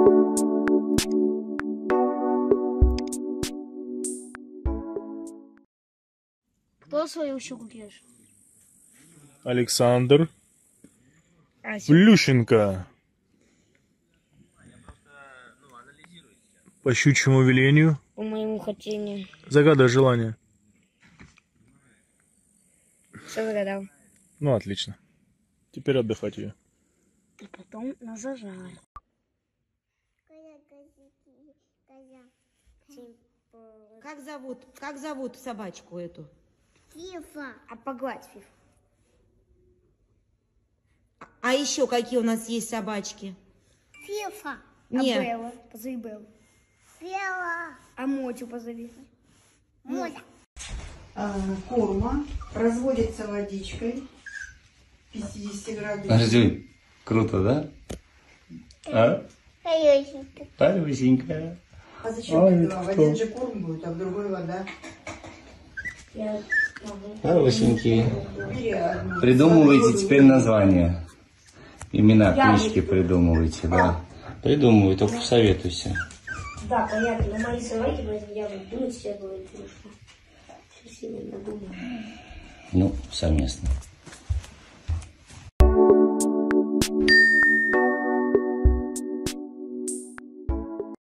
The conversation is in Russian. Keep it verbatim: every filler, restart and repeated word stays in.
Кто свою щеку режет? Александр Ася. Плющенко. По щучьему велению. По моему хотению. Загадай желание. Все загадал. Ну, отлично. Теперь отдыхать ее. И потом на зажарь. Как зовут, как зовут собачку эту? Фифа. А погладь Фифу. А, а еще какие у нас есть собачки? Фифа. Нет. А Белла? Позови Беллу. Белла. А Мотю позови. Мотя. А, корма разводится водичкой пятьдесят градусов. Арзюнь, круто, да? А? Парюсенькая. А зачем ты два? В один же корм будет, а в другой вода. Хорошенькие. Бери одну. Придумывайте теперь названия. Имена книжки придумывайте, да. Придумывай, только советуйся. Да, понятно. Но мои собаки, я буду все говорить, что все сильно надумаю. Ну, совместно.